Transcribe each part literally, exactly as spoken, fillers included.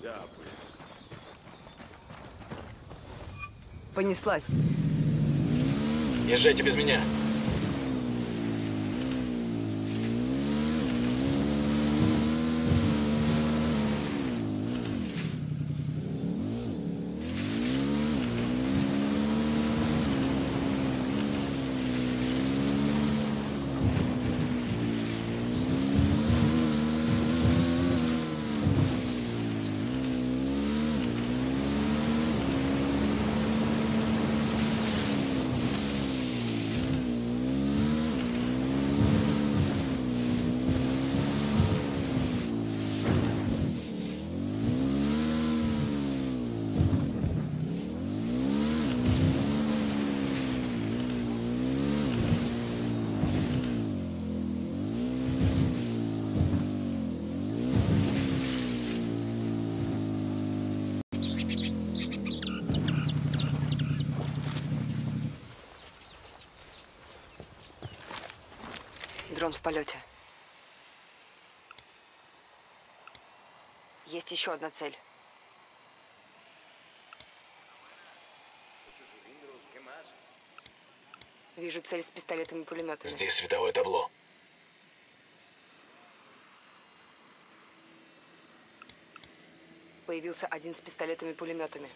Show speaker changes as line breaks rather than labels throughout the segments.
Понеслась.
Езжайте без меня.
Дрон в полете. Есть еще одна цель. Вижу цель с пистолетами и пулеметами.
Здесь световое табло.
Появился один с пистолетами и пулеметами.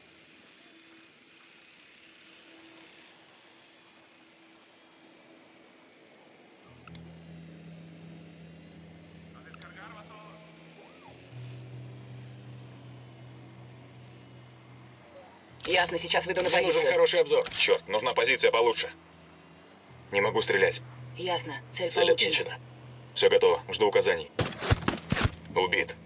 Ясно, сейчас выйду на
Мне нужен
позицию.
хороший обзор. Черт, нужна позиция получше. Не могу стрелять.
Ясно, цель,
Цель
получена.
отмечена. Все готово, жду указаний. Убит.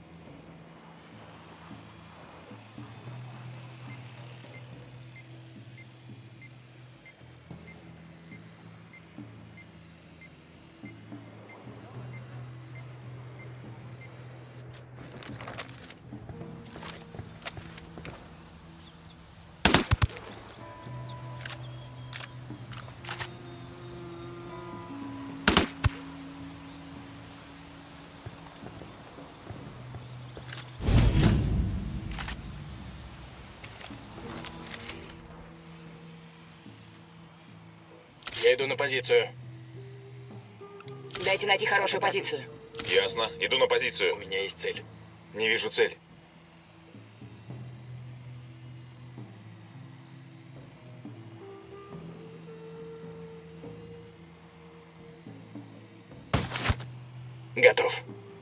Я иду на позицию.
Дайте найти хорошую позицию.
Ясно, иду на позицию. У меня есть цель. Не вижу цель. Готов.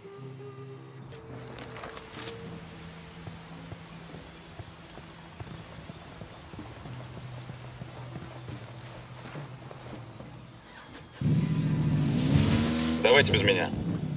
Давайте без меня.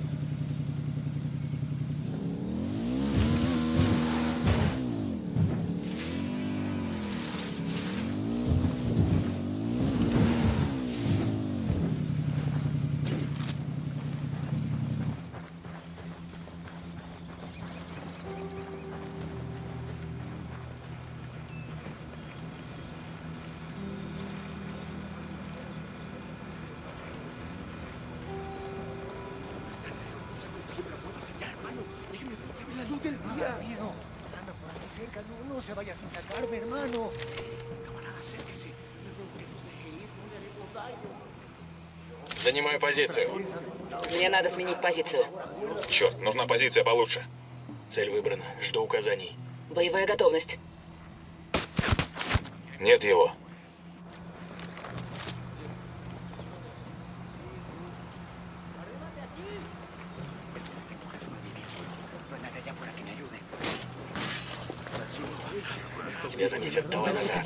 Rápido. Anda por aquí cerca. No, no se vaya sin sacarme, hermano. Camarada, acérquese. No nos deje ir, no le haremos daño.
Занимаю позицию.
Мне надо сменить позицию.
Черт, нужна позиция получше. Цель выбрана. Жду указаний.
Боевая готовность.
Нет его. Тебя заметят. Давай назад.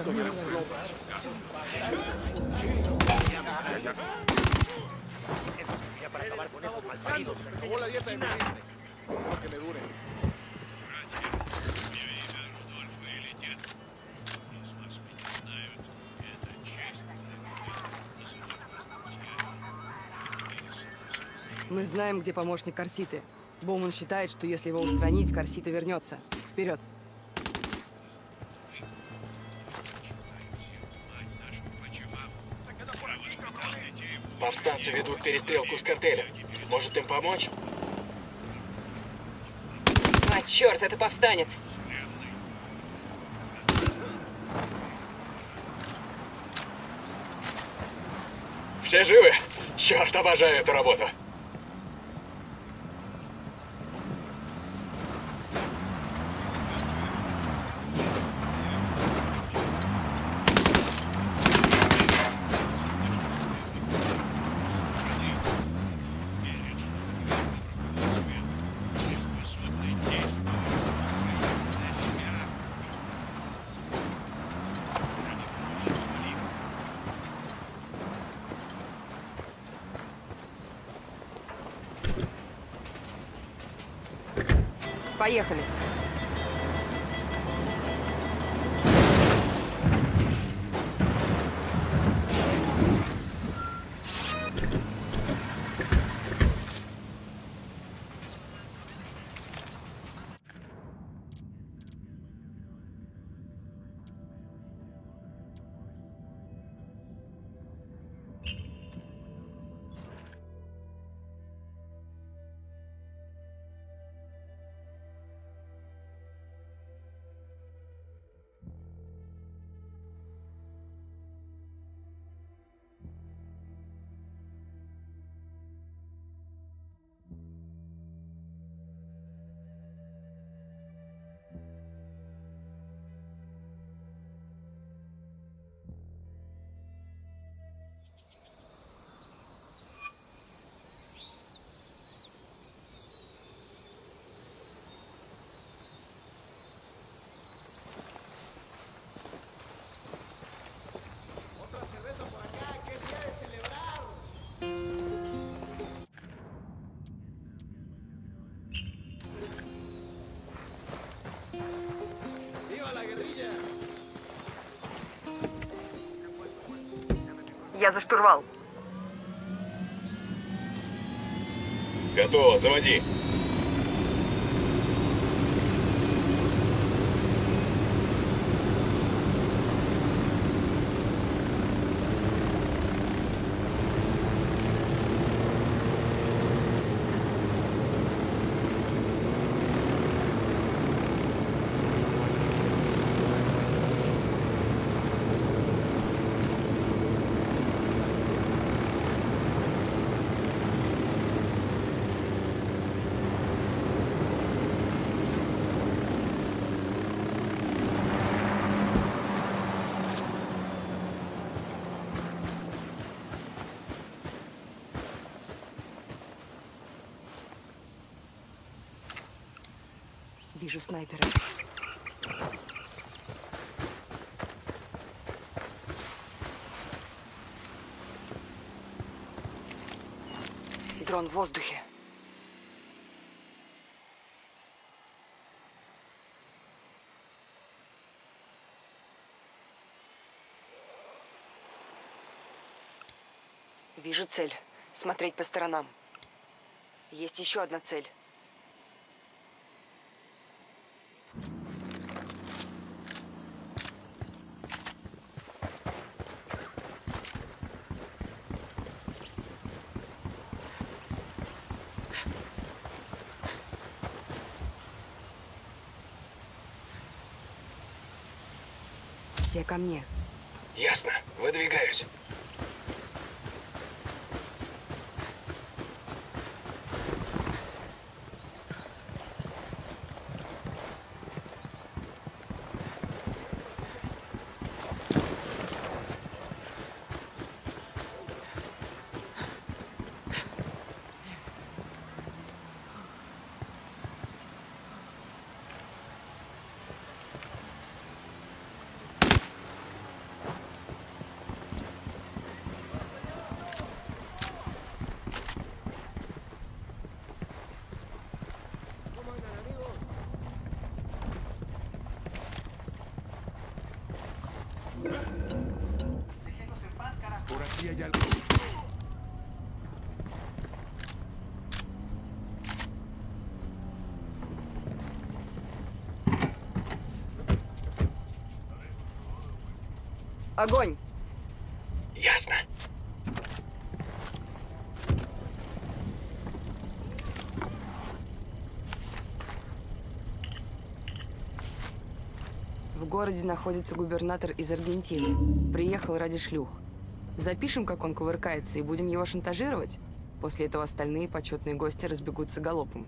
Para acabar con esos malparidos.
Acabó la dieta de mi business. Espero que le dure.
Мы знаем, где помощник Корситы. Боуман считает, что если его устранить, Корсита вернется. Вперед!
Повстанцы ведут перестрелку с картелем. Может им помочь?
А, Черт, это повстанец.
Все живы? Черт, обожаю эту работу.
Поехали.
Otra cerveza por acá, qué día de celebrar. ¡Viva la guerrilla!
Я за штурвал.
Готово, заводи.
Вижу снайпера. Дрон в воздухе. Вижу цель. Смотреть по сторонам. Есть еще одна цель. Все ко мне.
Ясно. Выдвигаюсь.
Por aquí hay algo.
Огонь!
Ясно.
городе находится губернатор из Аргентины. Приехал ради шлюх. Запишем, как он кувыркается, и будем его шантажировать? После этого остальные почетные гости разбегутся галопом.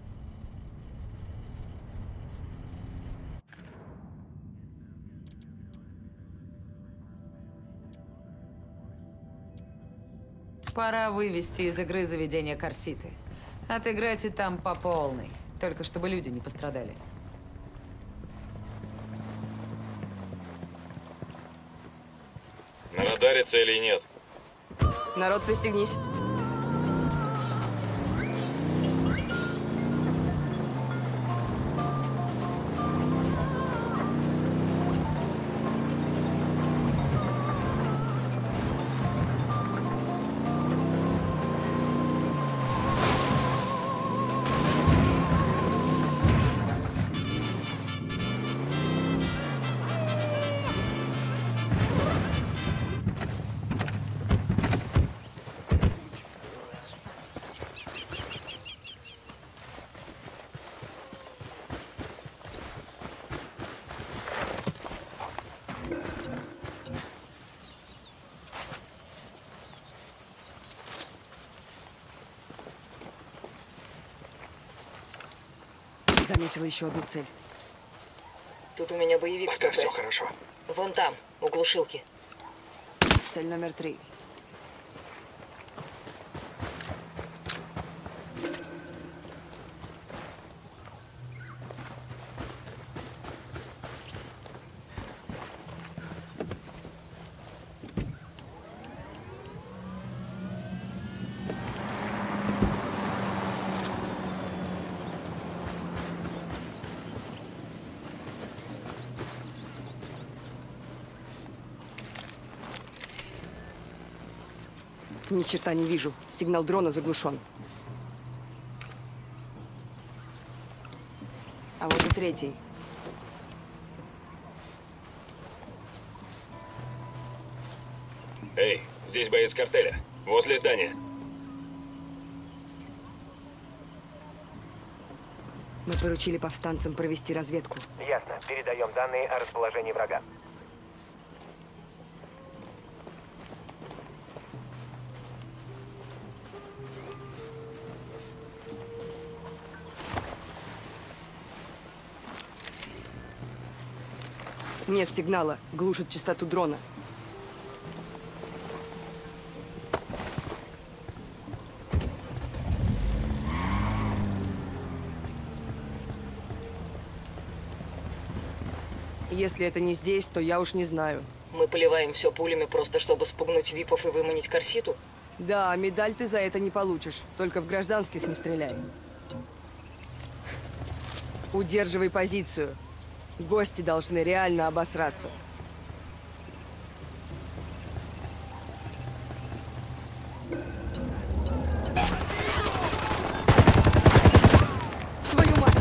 Пора вывести из игры заведение Корситы. Отыграйте там по полной. Только чтобы люди не пострадали.
На радаре целей нет.
Народ, пристегнись. Заметила еще одну цель.
Тут у меня боевик
Пока
с
все
ПП.
хорошо.
Вон там, у глушилки.
Цель номер три. Ни черта не вижу. Сигнал дрона заглушен. А вот и третий.
Эй, здесь боец картеля. Возле здания.
Мы поручили повстанцам провести разведку.
Ясно. Передаем данные о расположении врага.
Нет сигнала. Глушит частоту дрона. Если это не здесь, то я уж не знаю.
Мы поливаем все пулями просто, чтобы спугнуть випов и выманить Корситу?
Да, медаль ты за это не получишь. Только в гражданских не стреляй. Удерживай позицию. Гости должны реально обосраться. Твою мать!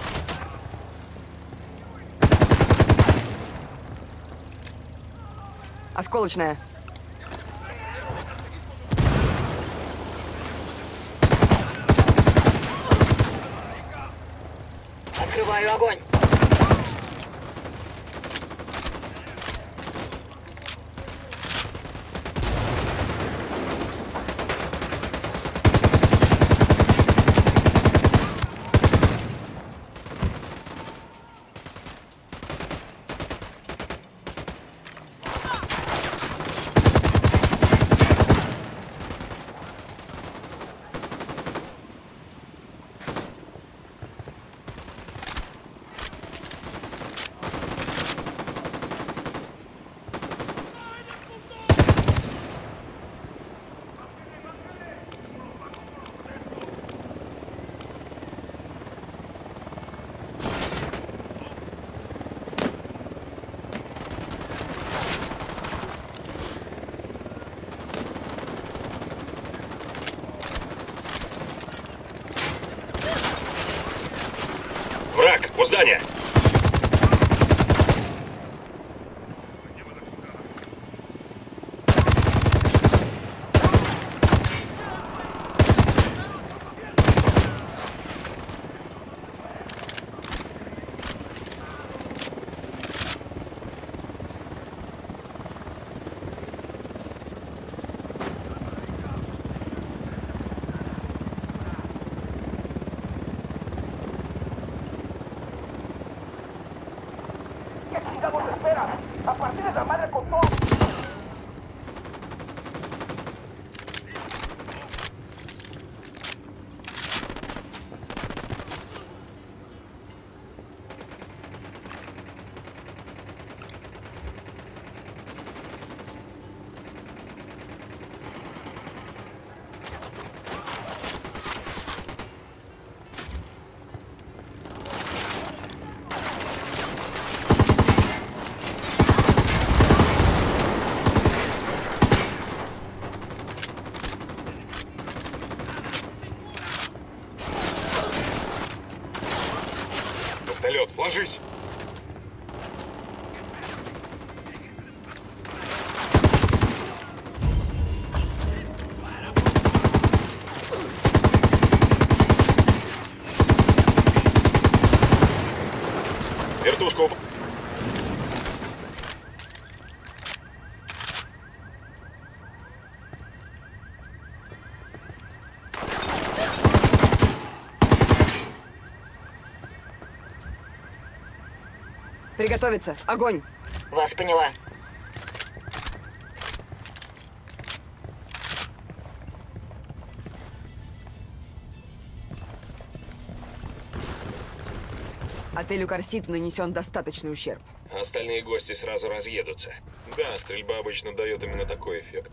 Осколочная.
Открываю огонь.
держись! Вертушку. уп-
Приготовиться! Огонь!
Вас поняла.
Отелю Корсит нанесен достаточный ущерб.
Остальные гости сразу разъедутся. Да, стрельба обычно дает именно такой эффект.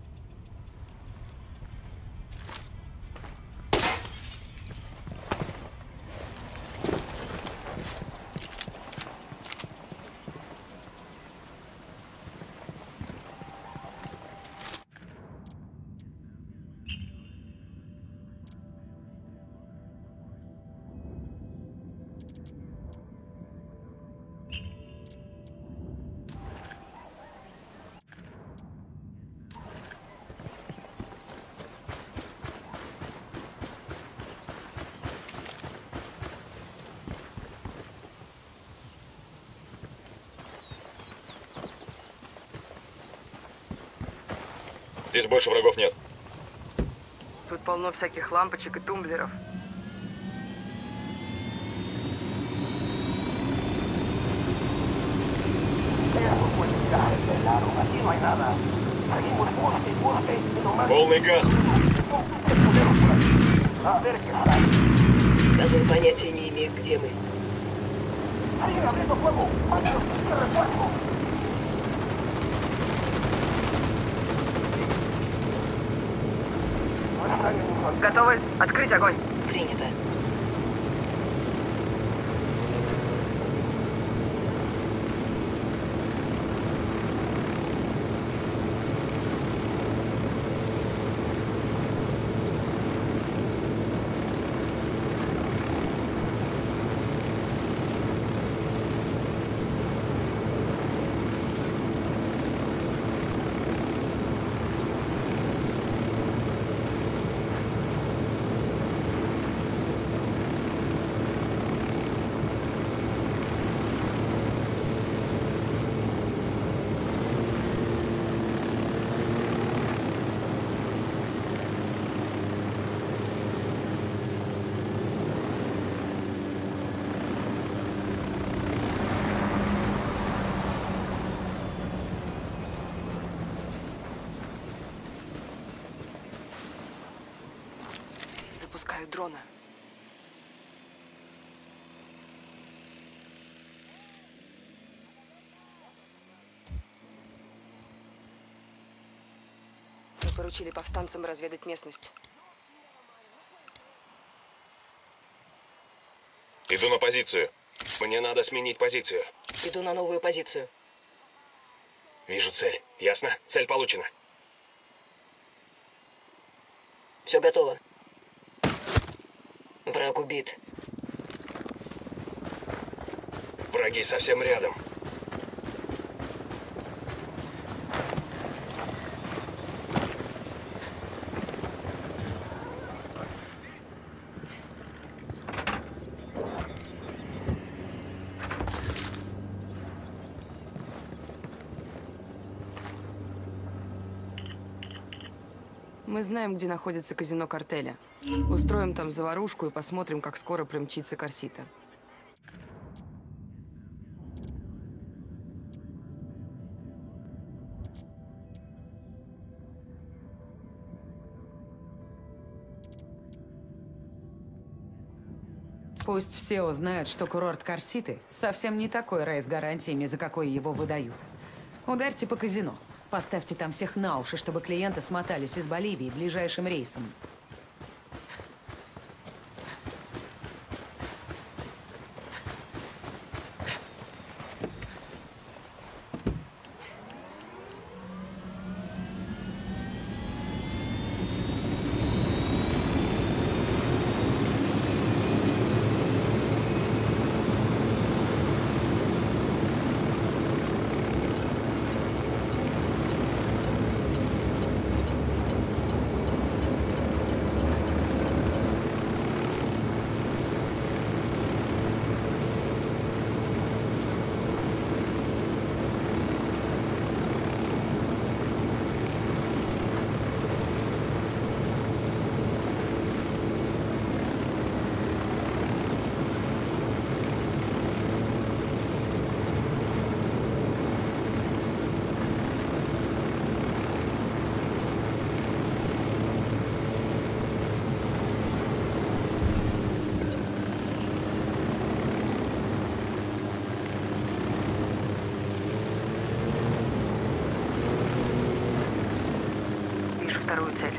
Здесь больше врагов нет.
Тут полно всяких лампочек и тумблеров.
Полный газ.
Даже понятия не имею, где мы.
Готовы? Открыть огонь!
Принято.
Запускаю дрона. Мы поручили повстанцам разведать местность.
Иду на позицию. Мне надо сменить позицию.
Иду на новую позицию.
Вижу цель. Ясно? Цель получена.
Все готово. Враг убит.
Враги совсем рядом.
Мы знаем, где находится казино картеля. Устроим там заварушку и посмотрим, как скоро примчится Корсита.
Пусть все узнают, что курорт Корситы совсем не такой рай с гарантиями, за какой его выдают. Ударьте по казино. Поставьте там всех на уши, чтобы клиенты смотались из Боливии ближайшим рейсом.
вторую цель.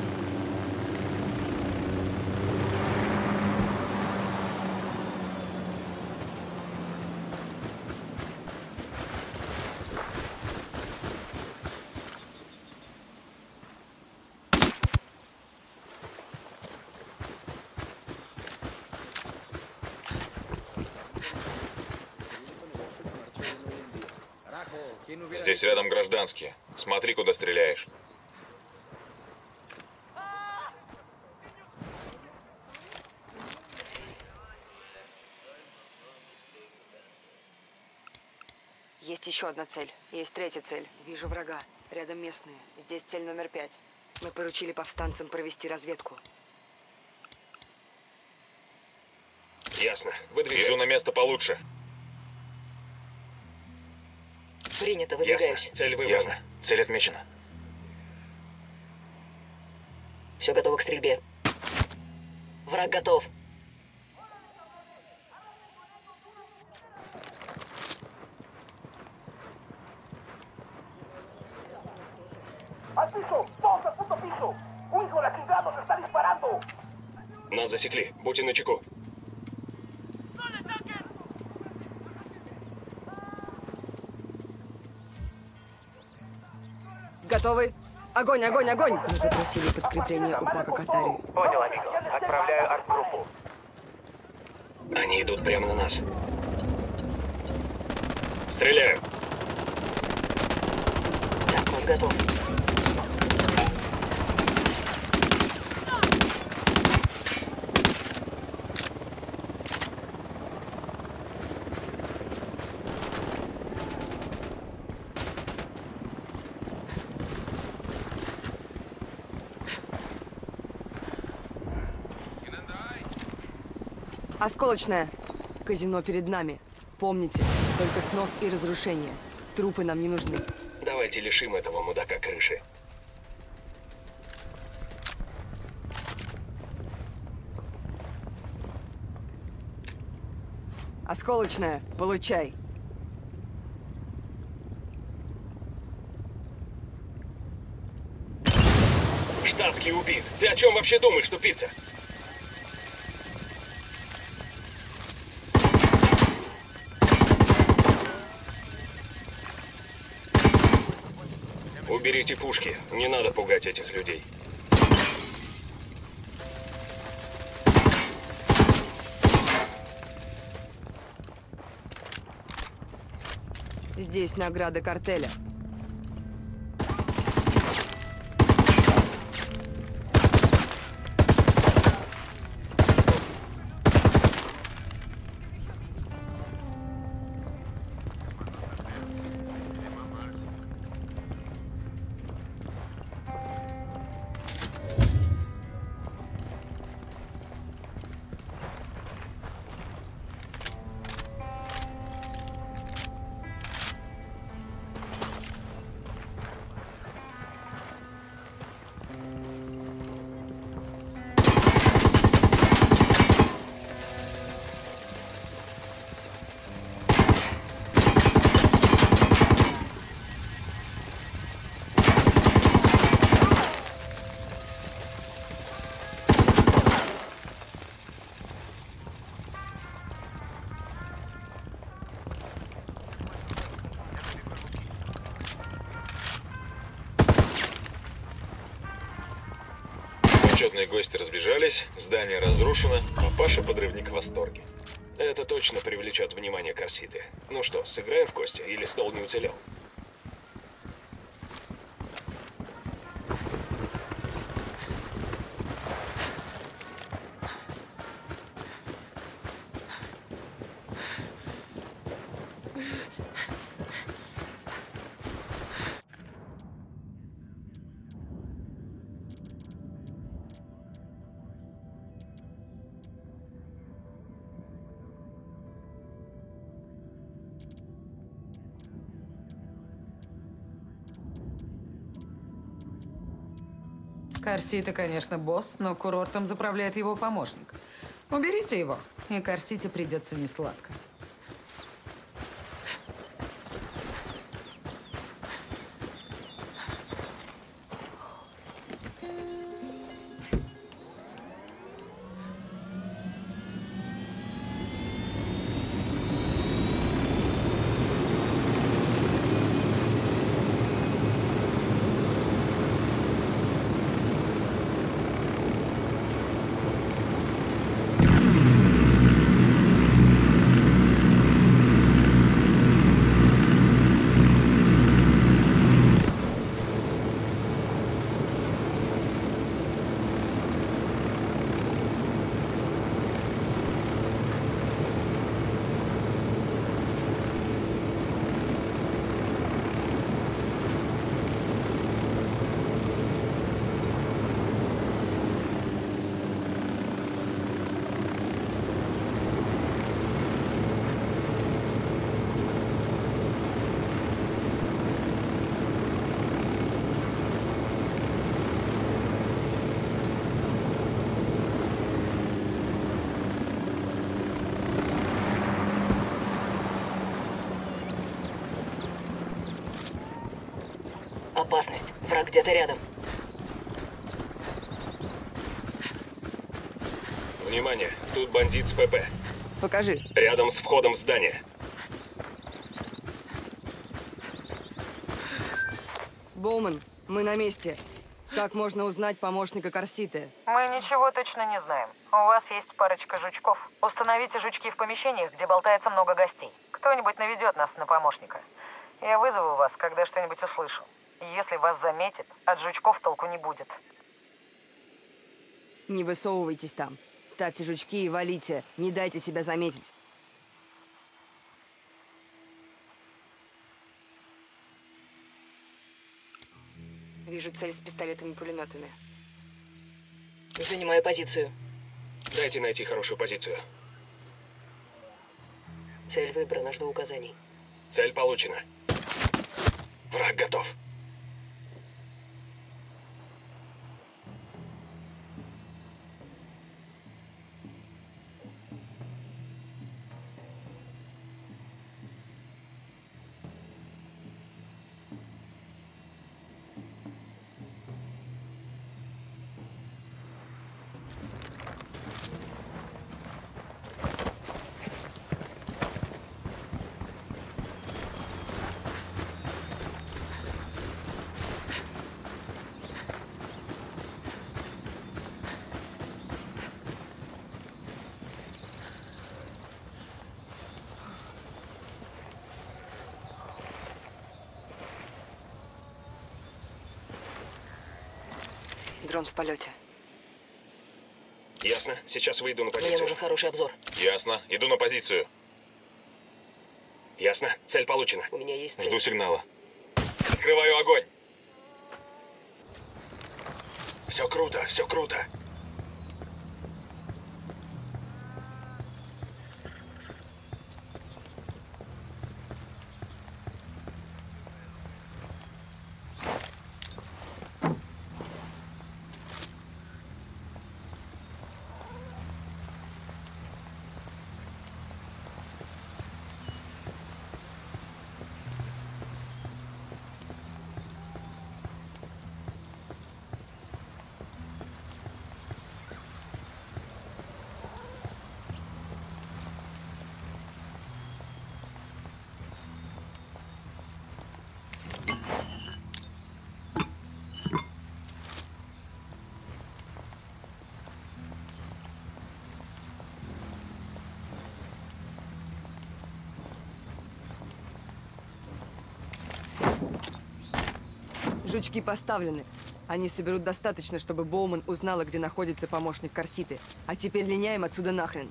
Здесь рядом гражданские. Смотри, куда стреляешь.
Есть еще одна цель. Есть третья цель. Вижу врага. Рядом местные. Здесь цель номер пять. Мы поручили повстанцам провести разведку.
Ясно. Выдвигаюсь. Иду на место получше.
Принято, выдвигаюсь.
Ясно. Цель выбрана. Ясно. Цель отмечена.
Все готово к стрельбе. Враг готов.
Нас засекли. Будьте начеку.
Готовы? Огонь, огонь, огонь! Мы запросили подкрепление у Пака Катари.
Понял, амиго. Отправляю артгруппу.
Они идут прямо на нас. Стреляю.
Так, он готов.
Осколочная. Казино перед нами. Помните, только снос и разрушение. Трупы нам не нужны.
Давайте лишим этого мудака крыши.
Осколочная, получай.
Штатский убит. Ты о чем вообще думаешь, тупица? Уберите пушки. Не надо пугать этих людей.
Здесь награда картеля.
Почетные гости разбежались, здание разрушено, папаша-подрывник в восторге. Это точно привлечет внимание Корситы. Ну что, сыграем в кости или стол не уцелел?
Корсита, конечно, босс, но курортом заправляет его помощник. Уберите его, и Корсите придется несладко.
Опасность. Враг где-то рядом.
Внимание, тут бандит с ПП.
Покажи.
Рядом с входом в здание.
Боуман, мы на месте. Как можно узнать помощника Корситы?
Мы ничего точно не знаем. У вас есть парочка жучков. Установите жучки в помещениях, где болтается много гостей. Кто-нибудь наведет нас на помощника. Я вызову вас, когда что-нибудь услышу. Если вас заметит, от жучков толку не будет.
Не высовывайтесь там. Ставьте жучки и валите. Не дайте себя заметить. Вижу цель с пистолетами и пулеметами.
Занимаю позицию.
Дайте найти хорошую позицию.
Цель выбрана, жду указаний.
Цель получена. Враг готов.
Дрон в полете.
Ясно. Сейчас выйду на
Мне
позицию.
нужен хороший обзор.
Ясно. Иду на позицию. Ясно. Цель получена.
У меня есть цель.
Жду сигнала. Открываю огонь. Все круто, все круто.
Жучки поставлены. Они соберут достаточно, чтобы Боуман узнала, где находится помощник Корситы. А теперь линяем отсюда нахрен.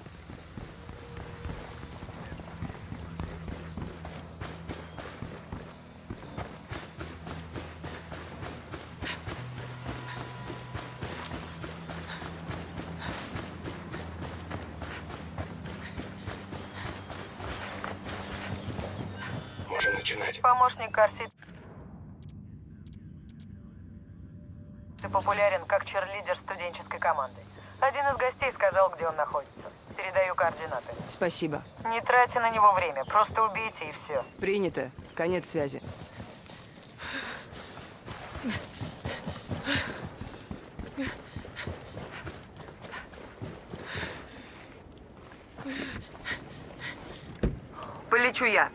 Можем начинать.
Помощник Корситы популярен как черлидер студенческой команды. Один из гостей сказал, где он находится. Передаю координаты.
Спасибо.
Не тратьте на него время, просто убейте и все.
Принято. Конец связи. Полечу я.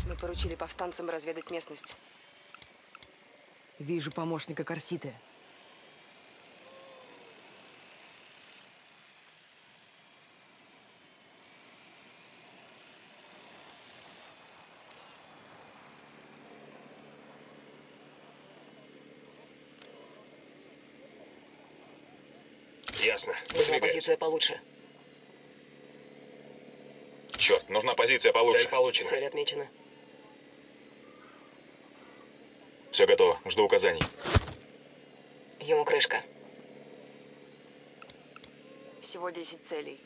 Мы поручили повстанцам разведать местность. Вижу помощника Корситы.
Ясно.
Нужна
Выдвигаюсь.
позиция получше.
Черт, нужна позиция получше. Цель получена.
Цель отмечена.
Все готово. Жду указаний.
Ему крышка.
Всего десять целей.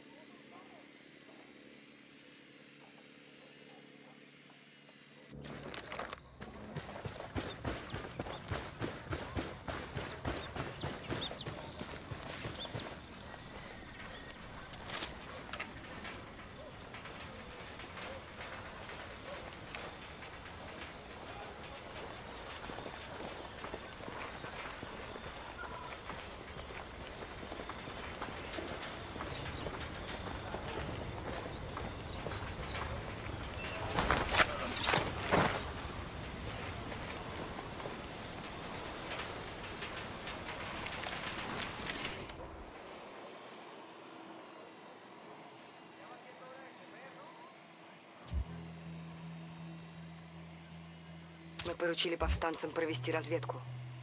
Мы поручили повстанцам провести разведку.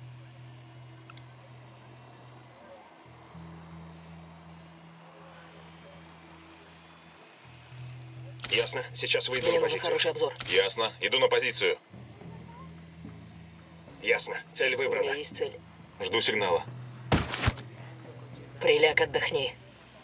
Ясно. Сейчас выйду
Мне
на
нужен
позицию.
хороший обзор.
Ясно. Иду на позицию. Ясно. Цель
У меня
выбрана.
есть цель.
Жду сигнала.
Приляг, отдохни.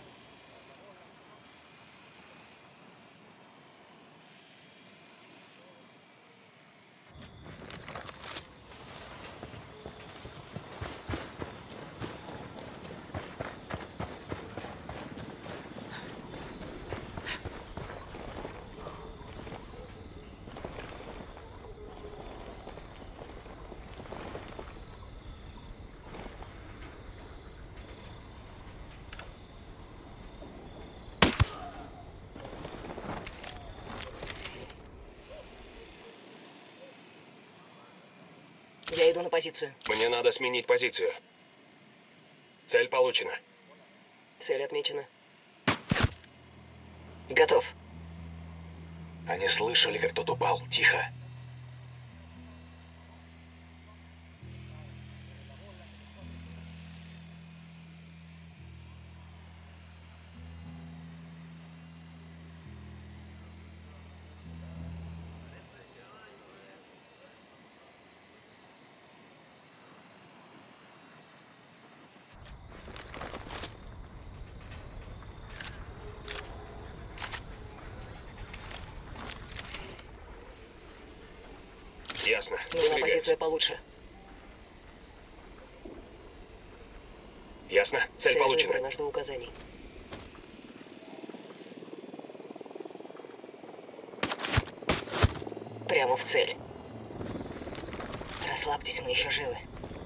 Я иду на позицию.
Мне надо сменить позицию. Цель получена.
Цель отмечена. Готов.
Они слышали, как тот упал. Тихо. Ясно.
Нужна
Выдвигаюсь.
позиция получше.
Ясно. Цель,
Цель
получена.
выбрана, жду указаний. Прямо в цель. Расслабьтесь, мы еще живы.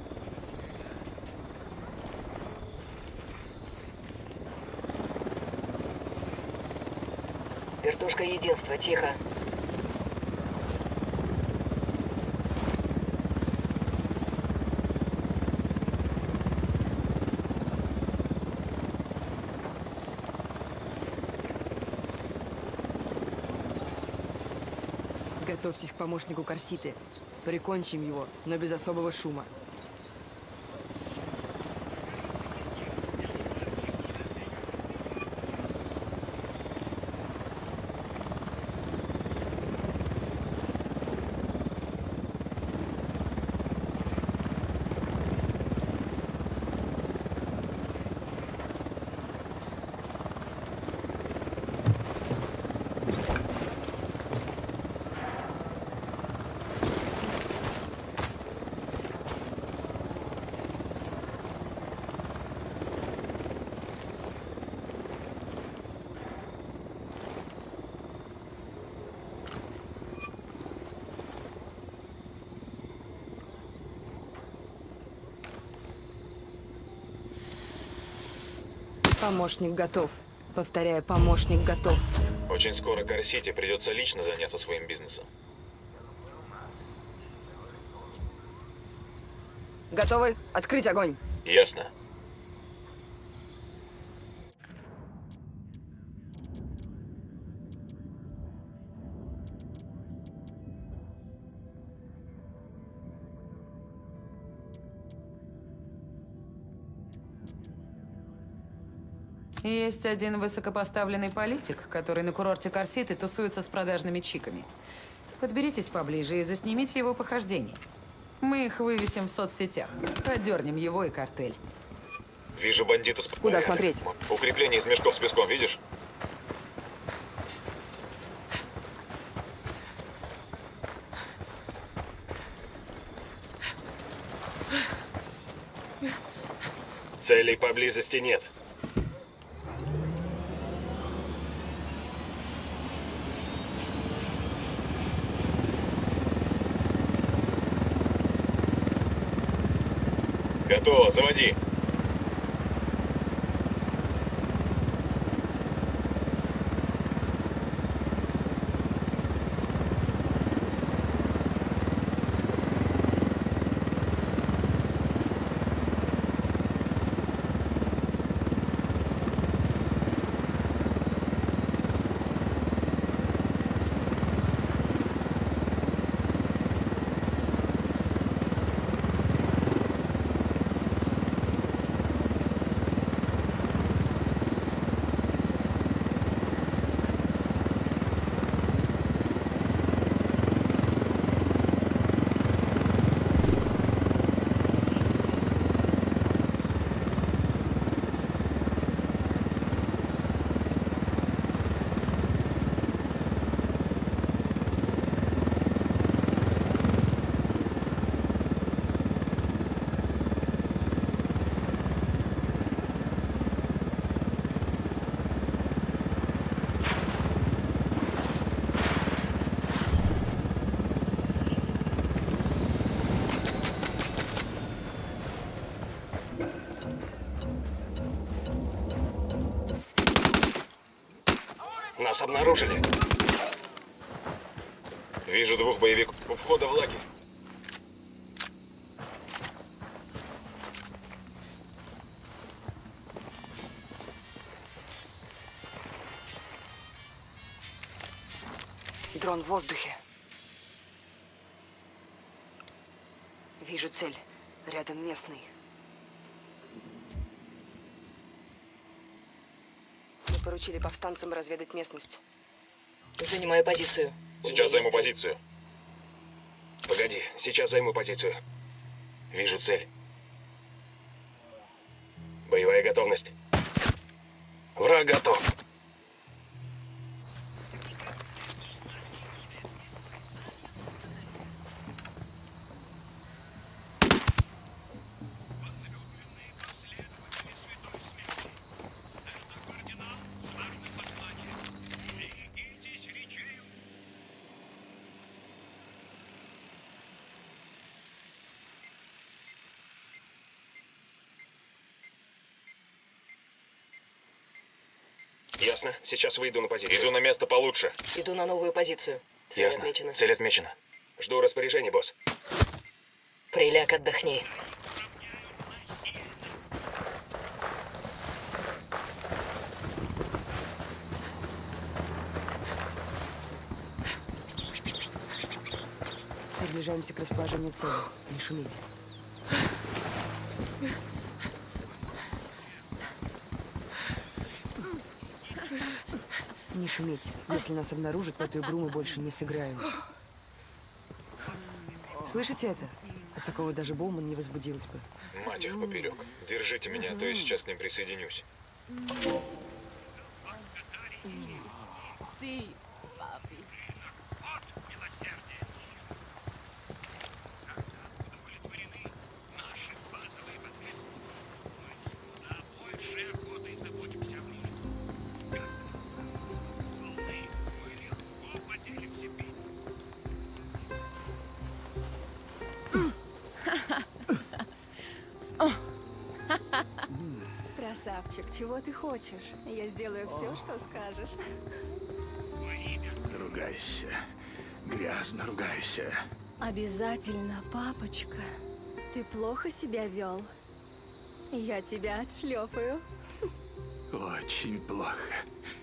Вертушка единства, тихо.
Готовьтесь к помощнику Корситы. Прикончим его, но без особого шума. Помощник готов. Повторяю, помощник готов.
Очень скоро Карсити придется лично заняться своим бизнесом.
Готовы? Открыть огонь.
Ясно.
Есть один высокопоставленный политик, который на курорте Карситы тусуется с продажными чиками. Подберитесь поближе и заснимите его похождение. Мы их вывесим в соцсетях. Продернем его и картель.
Вижу бандита с...
Куда смотреть?
Укрепление из мешков с песком, видишь? Целей поблизости нет. Готово, заводи. Нас обнаружили. Вижу двух боевиков у входа в лагерь.
Дрон в воздухе. Вижу цель. Рядом местный. Мы поручили повстанцам разведать местность.
Занимаю позицию.
Сейчас займу позицию. Погоди, сейчас займу позицию. Вижу цель. Боевая готовность. Враг готов. Ясно. Сейчас выйду на позицию. Иду на место получше.
Иду на новую позицию. Цель
Ясно.
отмечена.
Цель отмечена. Жду распоряжений, босс.
Приляг, отдохни.
Приближаемся к расположению цели. Не шумите. Не шуметь. Если нас обнаружат, в эту игру мы больше не сыграем. Слышите это? От такого даже Боуман не возбудилась бы.
Мать их поперек. Держите меня, а то я сейчас к ним присоединюсь.
Красавчик, чего ты хочешь? Я сделаю все, что скажешь.
Ругайся. Грязно ругайся.
Обязательно, папочка. Ты плохо себя вел. Я тебя отшлепаю.
Очень плохо.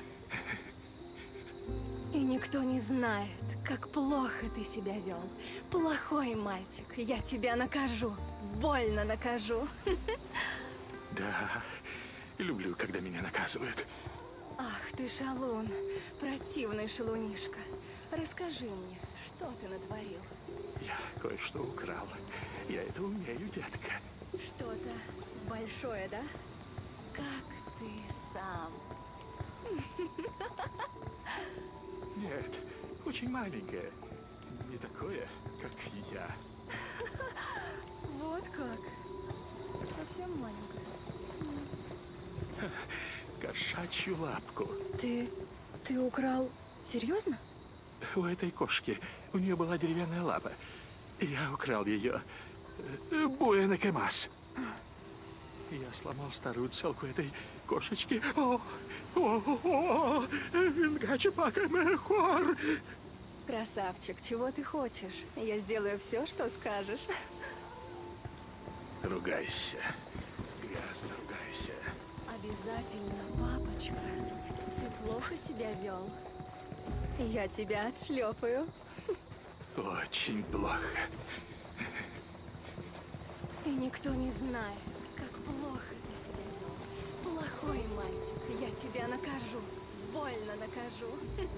И никто не знает, как плохо ты себя вел. Плохой мальчик. Я тебя накажу. Больно накажу.
Да, люблю, когда меня наказывают.
Ах ты шалун. Противный шалунишка. Расскажи мне, что ты натворил?
Я кое-что украл. Я это умею, детка.
Что-то большое, да? Как ты сам?
Нет, очень маленькое. Не такое, как я.
Вот как. Совсем маленькая.
Кошачью лапку.
Ты... ты украл... Серьезно?
У этой кошки, у нее была деревянная лапа. Я украл ее. Буэнакемас. Я сломал старую целку этой кошечки. О, о, о, Вингачапакамехуар.
Красавчик, чего ты хочешь? Я сделаю все, что скажешь.
Ругайся. Грязно ругайся.
Обязательно, папочка. Ты плохо себя вел. Я тебя отшлепаю.
Очень плохо.
И никто не знает, как плохо ты себя вел. Плохой мальчик. Я тебя накажу. Больно накажу.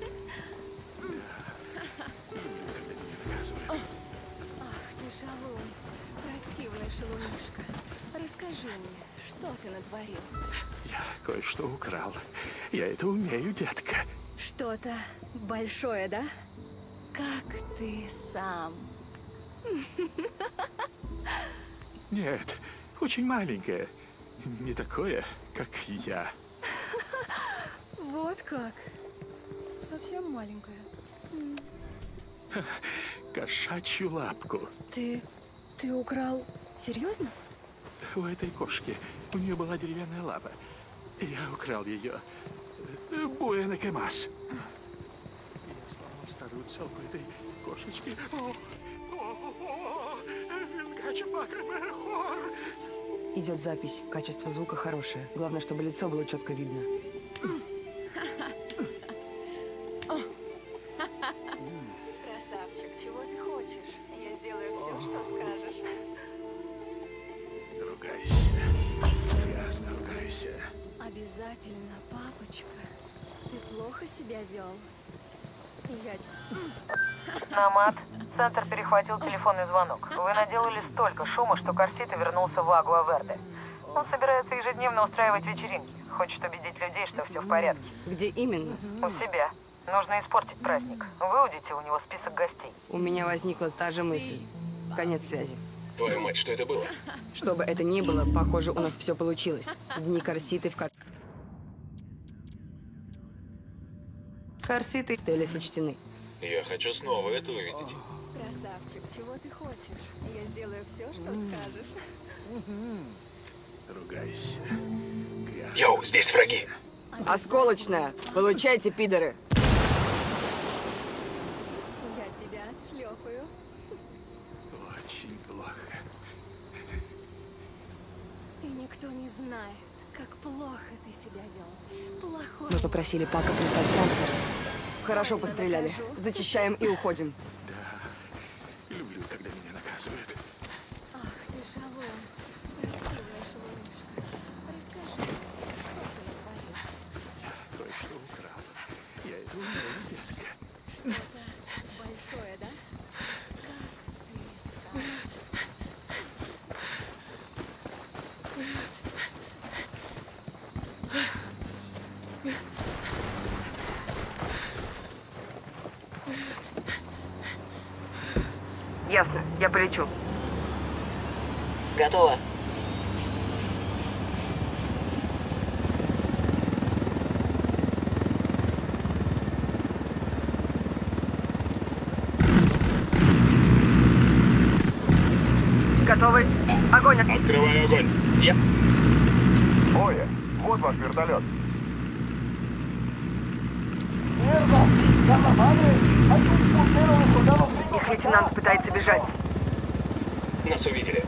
Ах ты шалун. Противный шалунишка. Расскажи мне, что ты натворил?
Я кое-что украл. Я это умею, детка.
Что-то большое, да? Как ты сам?
Нет, очень маленькое. Не такое, как я.
Вот как. Совсем маленькая.
Кошачью лапку.
Ты... ты украл... Серьезно?
У этой кошки, у нее была деревянная лапа. Я украл ее. Буэнакемас. Я сломал старую целку этой кошечки. О, о, о, Вингачапакамехуар.
Идет запись. Качество звука хорошее. Главное, чтобы лицо было четко видно.
Красавчик, чего ты хочешь? Я сделаю все, что скажешь.
Ругайся. Грязно ругайся.
Обязательно, папочка. Ты плохо себя вел. Я тебя...
Намат, центр перехватил телефонный звонок. Вы наделали столько шума, что Корсита вернулся в Агуа-Верде. Он собирается ежедневно устраивать вечеринки. Хочет убедить людей, что все в порядке.
Где именно?
У себя. Нужно испортить праздник. Выудите у него список гостей.
У меня возникла та же мысль. Конец связи.
Твою мать, что это было?
Что бы это ни было, похоже, у нас все получилось. Дни Корситы в Кор... Корситы в Теле сочтены.
Я хочу снова это увидеть.
Красавчик, чего ты хочешь? Я сделаю все, что скажешь.
Ругайся. Грязно.
Йоу, здесь враги.
Осколочная! Получайте, пидоры!
Я тебя отшлепаю.
Очень плохо.
И никто не знает, как плохо ты себя вел. Плохой...
Мы попросили папу прислать трансфер. Хорошо постреляли. Зачищаем и уходим.
Да, люблю, когда меня наказывают.
Ах ты шалун. Противный шалунишка. Расскажи мне, что ты натворил?
Я кое-что украл. Я это умею, детка.
Что-то большое, да? Как ты сам?
Ясно, я полечу.
Готово.
Готовы? Огонь!
Открываю огонь. Я.
Оя, вот ваш вертолет.
Нервов!
Их лейтенант пытается бежать.
Нас увидели.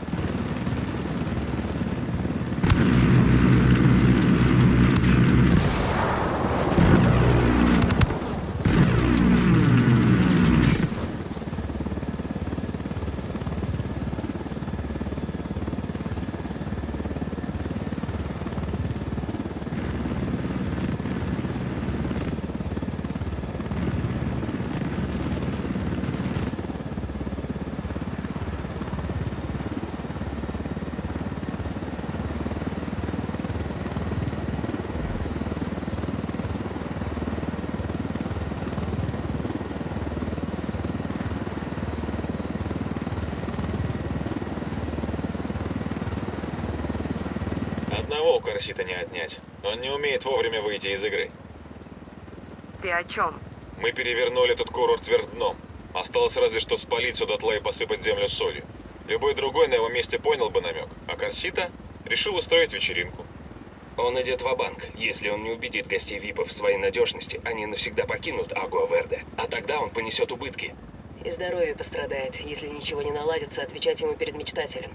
Одного у Корсита не отнять. Он не умеет вовремя выйти из игры.
Ты о чем?
Мы перевернули этот курорт вверх дном. Осталось разве что спалить все дотла и посыпать землю солью. Любой другой на его месте понял бы намек. А Корсита решил устроить вечеринку. Он идет ва-банк. Если он не убедит гостей випов в своей надежности, они навсегда покинут Агуа-Верде. А тогда он понесет убытки.
И здоровье пострадает. Если ничего не наладится, отвечать ему перед мечтателем.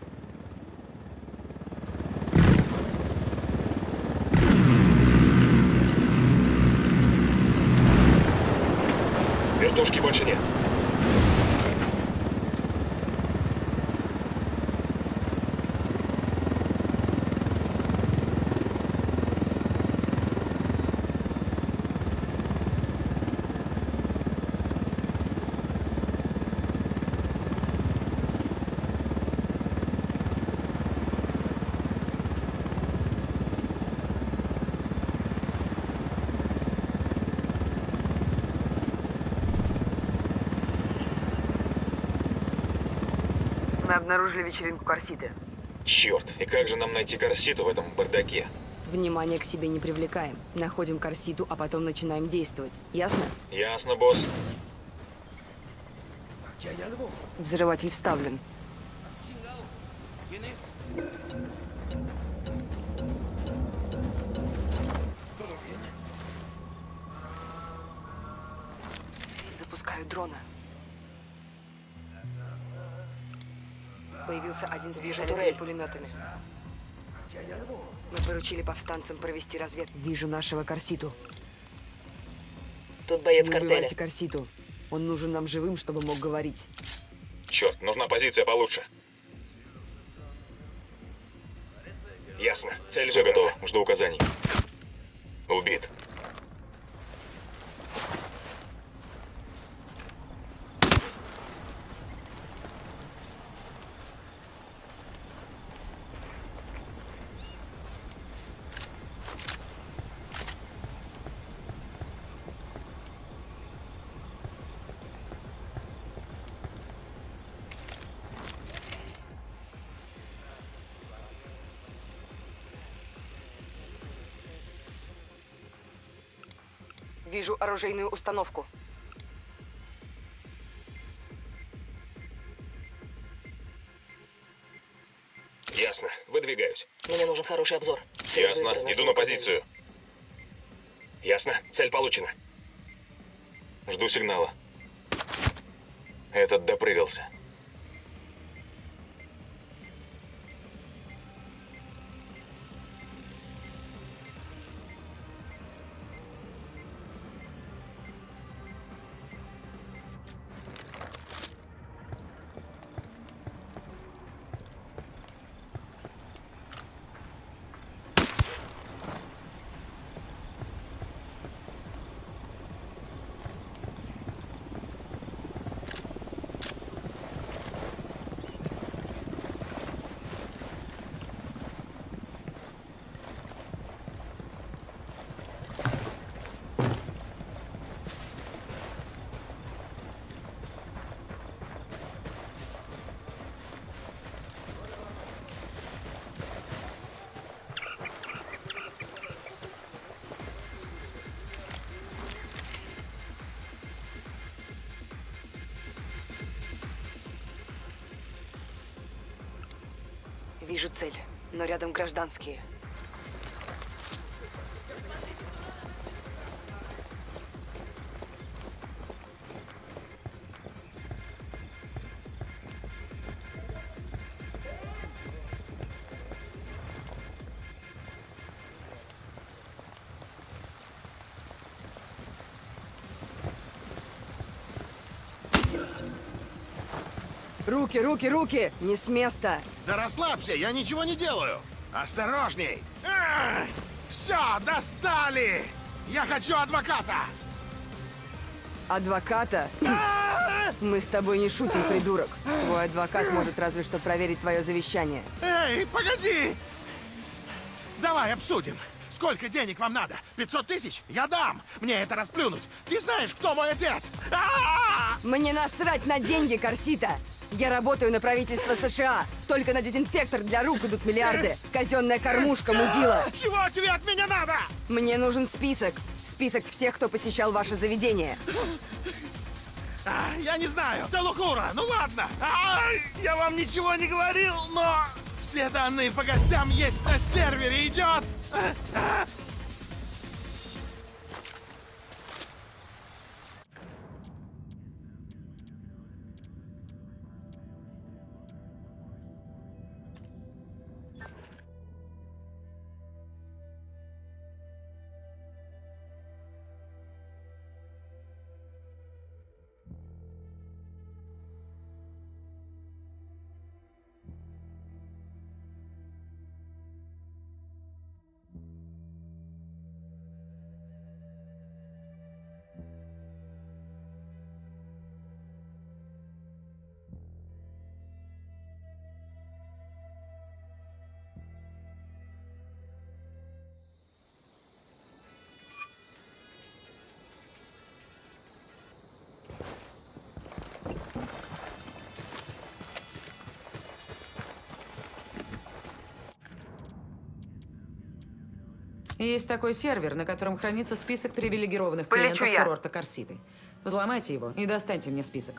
Вертушки больше нет.
Мы обнаружили вечеринку Корситы.
Черт, и как же нам найти Корситу в этом бардаке?
Внимание к себе не привлекаем. Находим Корситу, а потом начинаем действовать. Ясно?
Ясно, босс.
Взрыватель вставлен. Запускаю дрона. Появился один с пистолетами и пулеметами. Мы поручили повстанцам провести разведку. Вижу нашего Корситу.
Тут боец
Не
картеля.
убивайте Корситу. Он нужен нам живым, чтобы мог говорить.
Черт, нужна позиция получше. Ясно. Цель все готово. Жду указаний. Убит.
Вижу оружейную установку.
Ясно. Выдвигаюсь.
Мне нужен хороший обзор.
Ясно.
Следует
Иду на позицию. Ясно. Цель получена. Жду сигнала. Этот допрыгался.
Вижу цель, но рядом гражданские. Руки, руки, руки! Не с места!
Да расслабься, я ничего не делаю. Осторожней. Все, достали! Я хочу адвоката!
Адвоката? Мы с тобой не шутим, придурок. Твой адвокат может разве что проверить твое завещание.
Эй, погоди! Давай обсудим. Сколько денег вам надо? пятьсот тысяч? Я дам! Мне это расплюнуть! Ты знаешь, кто мой отец? А-а-а!
Мне насрать на деньги, Корсита! Я работаю на правительство США. Только на дезинфектор для рук идут миллиарды. Казенная кормушка, мудила.
Чего тебе от меня надо?
Мне нужен список. Список всех, кто посещал ваше заведение.
А, я не знаю. Да Лукура, ну ладно. А, я вам ничего не говорил, но все данные по гостям есть на сервере. Идет. А, а.
Есть такой сервер, на котором хранится список привилегированных клиентов курорта Корситы. Взломайте его и достаньте мне список.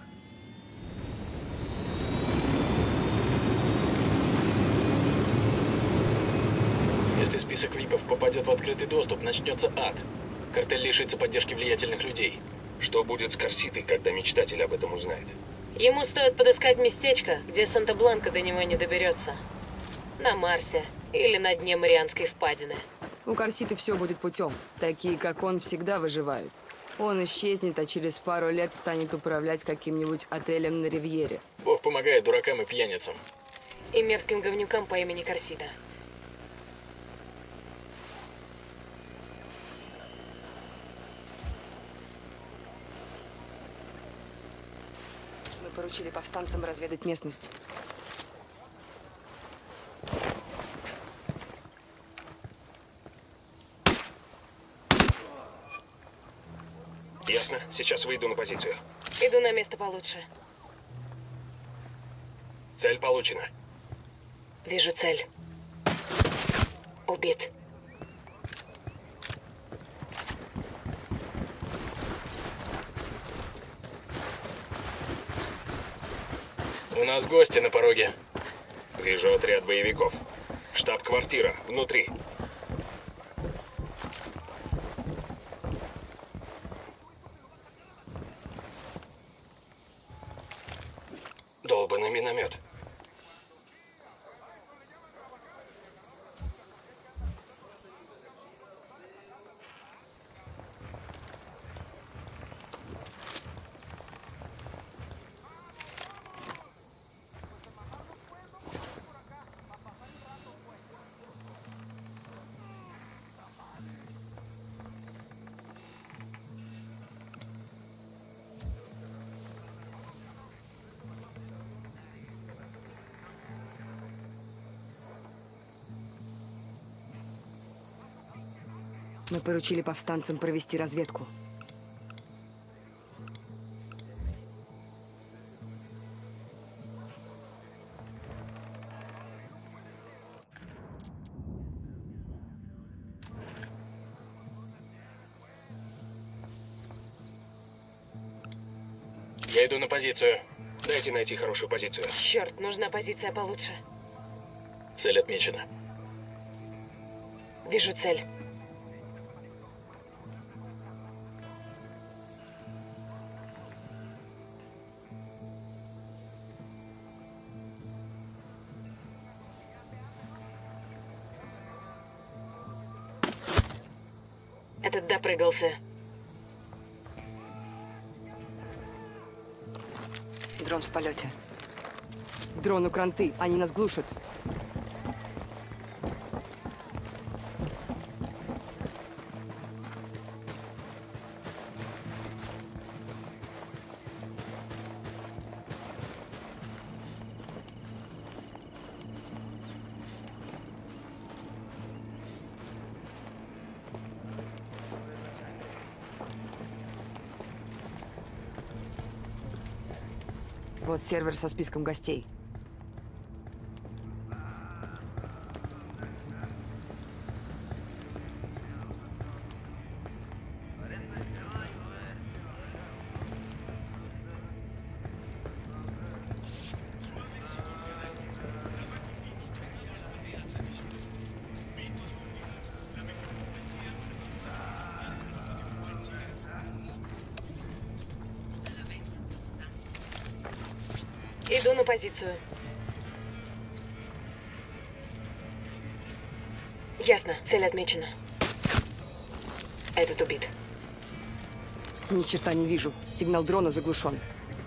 Если список випов попадет в открытый доступ, начнется ад. Картель лишится поддержки влиятельных людей.
Что будет с Корситой, когда мечтатель об этом узнает?
Ему стоит подыскать местечко, где Санта-Бланка до него не доберется. На Марсе или на дне Марианской впадины.
У Корситы все будет путем. Такие, как он, всегда выживают. Он исчезнет, а через пару лет станет управлять каким-нибудь отелем на Ривьере.
Бог помогает дуракам и пьяницам.
И мерзким говнюкам по имени Корсита.
Мы поручили повстанцам разведать местность.
Ясно. Сейчас выйду на позицию.
Иду на место получше.
Цель получена.
Вижу цель. Убит.
У нас гости на пороге.
Вижу отряд боевиков. Штаб-квартира. Внутри.
Долбаный миномет.
Мы поручили повстанцам провести разведку.
Я иду на позицию.
Дайте найти хорошую позицию.
Черт, нужна позиция получше.
Цель отмечена.
Вижу цель. Этот допрыгался.
Дрон в полете. Дрону кранты, они нас глушат. Вот сервер со списком гостей.
Иду на позицию. Ясно, цель отмечена. Этот убит.
Ни черта не вижу. Сигнал дрона заглушен.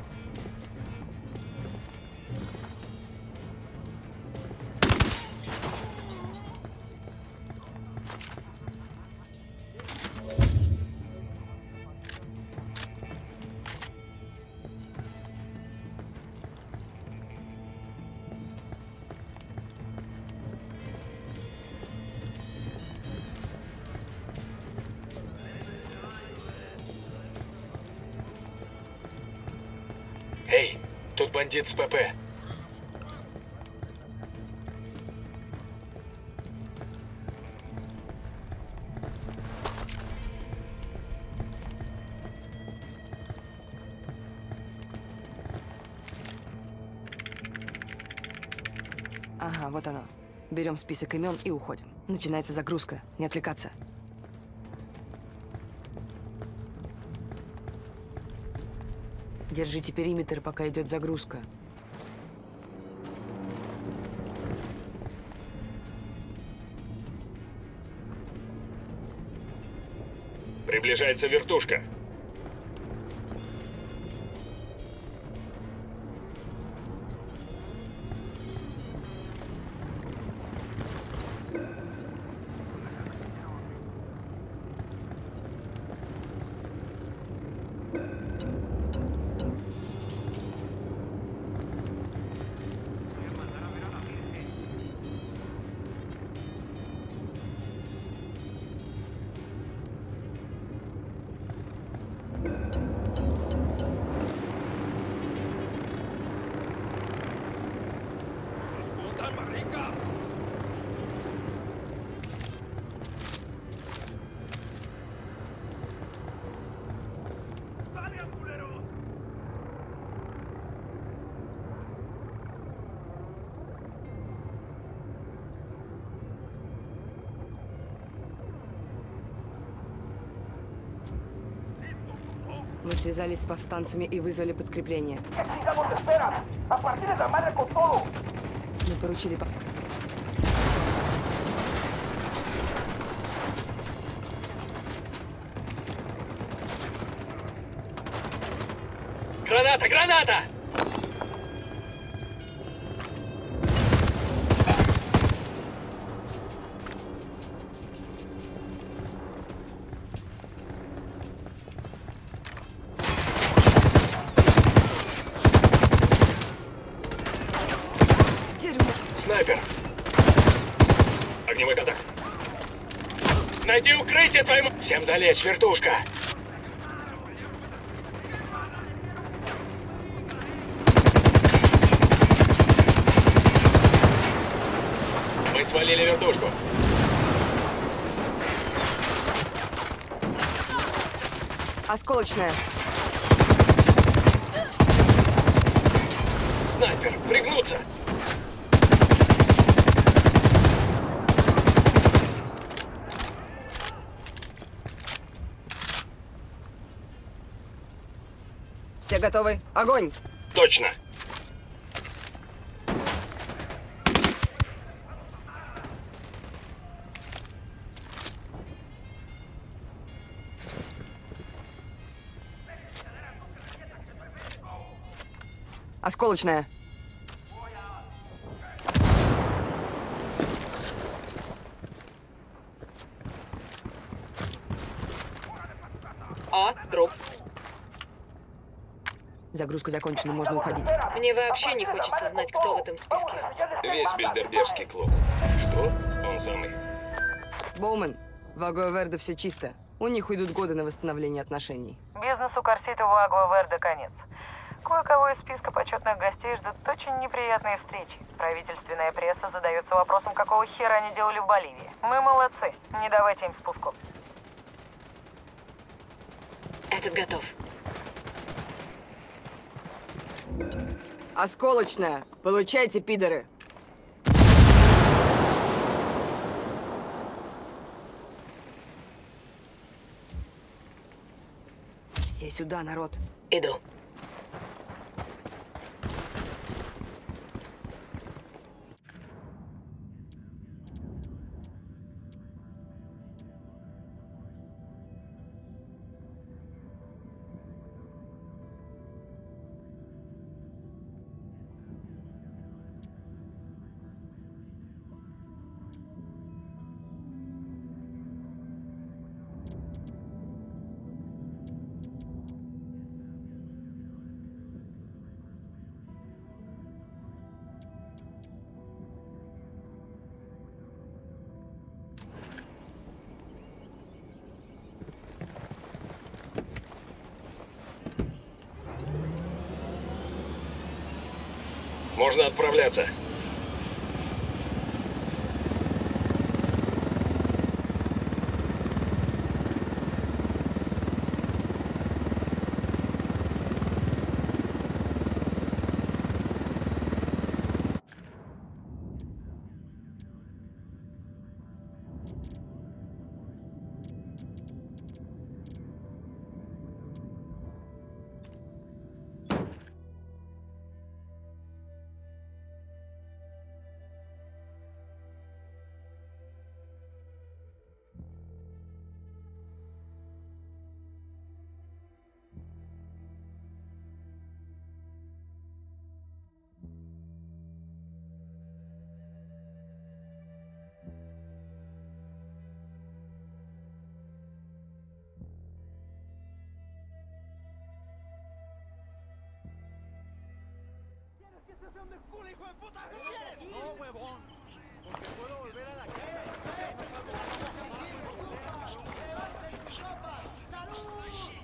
Эй, тут бандит с ПП.
Ага, вот оно. Берем список имен и уходим. Начинается загрузка. Не отвлекаться. Держите периметр, пока идет загрузка.
Приближается вертушка.
Мы связались с повстанцами и вызвали подкрепление. Мы поручили... по-
Граната, граната! Снайпер! Огневой контакт! Найди укрытие твоему... Всем залечь, вертушка! Мы свалили вертушку.
Осколочная.
Снайпер, пригнуться!
Все готовы? Огонь!
Точно!
Осколочная. Загрузка закончена, можно уходить.
Мне вообще не хочется знать, кто в этом списке.
Весь бильдербергский клуб. Что? Он самый.
Боумен, в Агуа-Верде все чисто. У них уйдут годы на восстановление отношений.
Бизнесу Корситы в Агуа-Верде конец. Кое-кого из списка почетных гостей ждут очень неприятные встречи. Правительственная пресса задается вопросом, какого хера они делали в Боливии. Мы молодцы, не давайте им спуску.
Этот готов.
Осколочная! Получайте, пидоры! Все сюда, народ.
Иду.
Можно отправляться.
¡Hijo de puta! ¡No, huevón! Porque puedo volver a la calle.